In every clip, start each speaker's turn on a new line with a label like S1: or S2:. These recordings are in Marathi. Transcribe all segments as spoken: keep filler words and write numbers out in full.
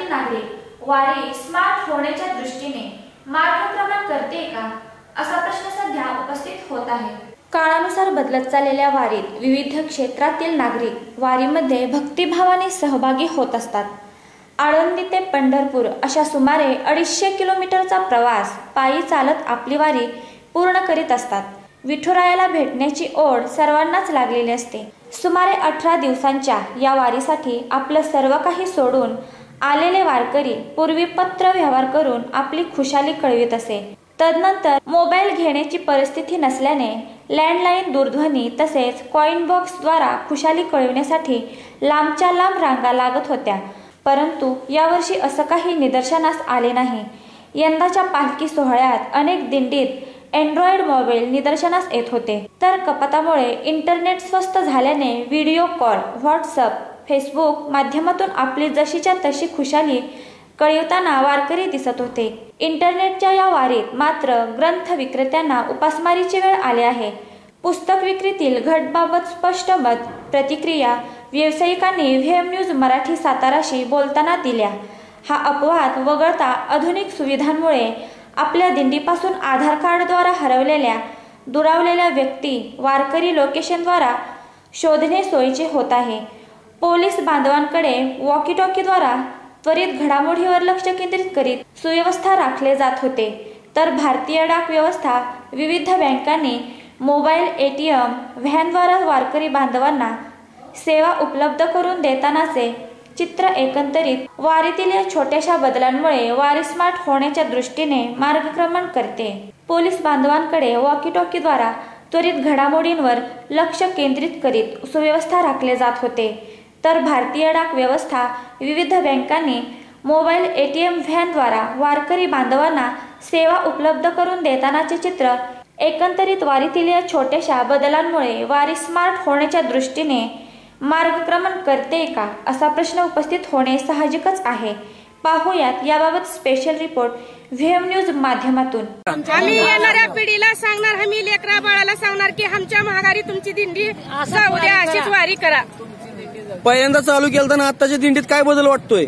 S1: नागरिक वारी स्मार्ट होण्याच्या दृष्टीने मार्गक्रमण करते का, असा प्रश्न सध्या उपस्थित होत आहे। काळानुसार बदलत चाललेल्या वारीत विविध क्षेत्रातील नागरिक वारीमध्ये भक्तिभावाने सहभागी होत असतात। आळंदी ते पंढरपूर अशा सुमारे अडीचशे किलोमीटरचा प्रवास पायी चालत आपली वारी पूर्ण करीत असतात। विठुरायाला भेटण्याची ओढ सर्वांनाच लागलेली असते। सुमारे अठरा दिवसांच्या या वारीसाठी आपलं सर्व काही सोडून आलेले वारकरी पूर्वी पत्र व्यवहार करून आपली खुशाली कळवित असे। तदनंतर मोबाईल घेण्याची परिस्थिती नसल्याने लँडलाईन, दूरध्वनी तसेच कॉइन बॉक्सद्वारा खुशाली कळविण्यासाठी लांबच्या लांब रांगा लागत होत्या। परंतु यावर्षी असं काही निदर्शनास आले नाही। यंदाच्या पालखी सोहळ्यात अनेक दिंडीत अँड्रॉइड मोबाईल निदर्शनास येत होते, तर कपातामुळे इंटरनेट स्वस्त झाल्याने व्हिडिओ कॉल, व्हॉट्सअप, फेसबुक माध्यमातून आपली जशीच्या तशी खुशाली कळवताना वारकरी दिसत होते। इंटरनेटच्या या वारीत मात्र ग्रंथ विक्रेत्यांना उपासमारीची वेळ आली आहे। पुस्तक विक्रीतील घटबाबत स्पष्ट मत प्रतिक्रिया व्यावसायिकांनी व्हेम न्यूज मराठी साताराशी बोलताना दिल्या। हा अपवाद वगळता आधुनिक सुविधांमुळे आपल्या दिंडीपासून आधार कार्डद्वारा हरवलेल्या दुरावलेल्या व्यक्ती वारकरी लोकेशनद्वारा शोधणे सोयीचे होत आहे। पोलीस बांधवांकडे वॉकी टॉकीद्वारा त्वरित घडामोडीवर लक्ष केंद्रित करीत सुव्यवस्था राखले जात होते, तर भारतीय डाक व्यवस्था विविध बँकांनी मोबाईल, एटीएम, व्हॅनद्वारा वारकरी बांधवांना सेवा उपलब्ध करून देतानाचे चित्र एकंदरीत वारीतील या छोट्याशा बदलांमुळे वारी स्मार्ट होण्याच्या दृष्टीने मार्गक्रमण करते। पोलीस बांधवांकडे वॉकी टॉकीद्वारा त्वरित घडामोडींवर लक्ष केंद्रित करीत सुव्यवस्था राखले जात होते, तर भारतीय डाक व्यवस्था विविध बँकांनी मोबाईल, एटीएम, व्हॅनद्वारा वारकरी बांधवांना सेवा उपलब्ध करून देतानाचे चित्र एकंदरीत वारीतील या छोट्याशा बदलांमुळे वारी स्मार्ट होण्याच्या दृष्टीने मार्गक्रमण करते का, असा प्रश्न उपस्थित होणे साहजिकच आहे। पाहूयात याबाबत स्पेशल रिपोर्ट व्हेम न्यूज माध्यमातून।
S2: आम्ही येणाऱ्या पिढीला सांगणार, आम्ही लेकरा बाळाला सांगणार की आमच्या महागारी तुमची दिंडी जाऊ द्या, अशीच वारी करा।
S3: पहिल्यांदा चालू केलं तर आताच्या दिंडीत काय बदल वाटतोय?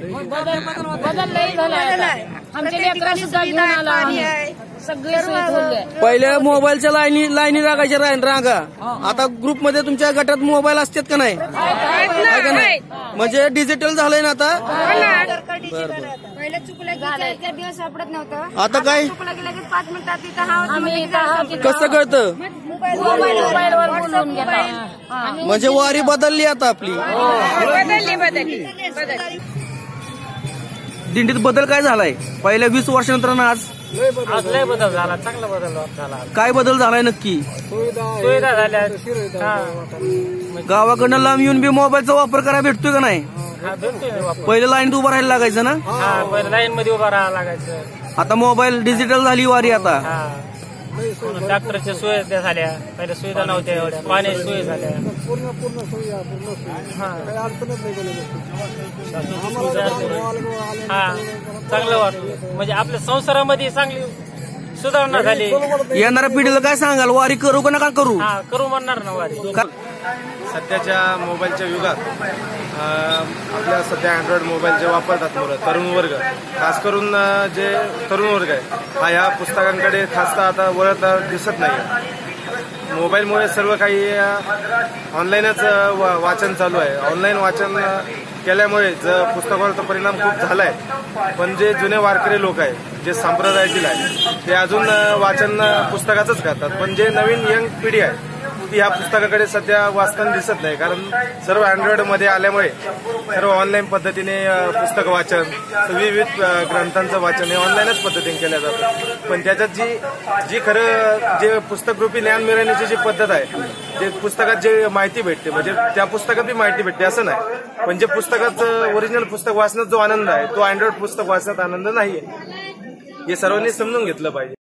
S2: बदल लई झालाय, आमच्या लेकरा सुद्धा घेऊन आला आहे, सगळे सोय ठेवले।
S3: पहिल्या मोबाईलच्या लाईनी लाईनी लागायच्या रांगा, आता ग्रुप मध्ये तुमच्या गटात मोबाईल असतात का नाही? का नाही? म्हणजे डिजिटल झालंय ना आता।
S2: पहिल्या चुकलं की दिवस सापडत नव्हतं,
S3: आता काय
S2: चुकलं की लगेच पाच मिनिटात तिथं
S3: कसं कळतं?
S2: मोबाईलवर बोलून गेला।
S3: म्हणजे वारी बदलली आता आपली,
S2: बदलली बदलली बदलली
S3: दिंडीत बदल काय झालाय पहिल्या वीस वर्षानंतर आज?
S4: आज लय बदल झाला, चांगला बदल झाला।
S3: काय बदल झालाय नक्की?
S4: सुविधा झाल्या,
S3: गावाकडनं लांब येऊन बी मोबाईलचा वापर करायला भेटतोय का नाही? पहिले लाईन उभं राहायला लागायचं ना?
S4: पहिले लाईन मध्ये उभा राहायला लागायचं।
S3: आता मोबाईल डिजिटल झाली वारी आता।
S4: डॉक्टरच्या सोयी झाल्या, पहिले सुविधा नव्हत्या एवढ्या, पाण्याची सोयी झाल्या, हा चांगलं वाटलं। म्हणजे आपल्या संसारामध्ये चांगली सुधारणा झाली।
S3: येणाऱ्या पिढीला काय सांगाल, वारी करू का नका करू?
S4: हा करू म्हणणार ना वारी।
S5: सध्याच्या मोबाईलच्या युगात आपल्या सध्या अँड्रॉइड मोबाईल जे वापरतात मुलं, तरुण वर्ग, खास करून जे तरुण वर्ग आहे हा ह्या पुस्तकांकडे खासता आता वळत दिसत नाही। मोबाईलमुळे सर्व काही ऑनलाईनच वाचन चालू आहे। ऑनलाईन वाचन केल्यामुळे पुस्तकावरचा परिणाम खूप झालाय, पण जे जुने वारकरी लोक आहेत, जे संप्रदायातील आहे, ते अजून वाचन पुस्तकाचंच करतात। पण जे नवीन यंग पिढी आहे ती ह्या पुस्तकाकडे सध्या वाचताना दिसत नाही, कारण सर्व अँड्रॉइड मध्ये आल्यामुळे सर्व ऑनलाईन पद्धतीने पुस्तक वाचन, विविध ग्रंथांचं वाचन हे ऑनलाईनच पद्धतीने केलं जातं। पण त्याच्यात जी जी खरं जे पुस्तक रूपी ज्ञान मिळवण्याची जी पद्धत आहे, जे पुस्तकात जे माहिती भेटते, म्हणजे त्या पुस्तकात बी माहिती भेटते असं नाही, पण जे पुस्तकात ओरिजिनल पुस्तक वाचण्यात जो आनंद आहे तो अँड्रॉइड पुस्तक वाचण्यात आनंद नाहीये, हे सर्वांनी समजून घेतलं पाहिजे।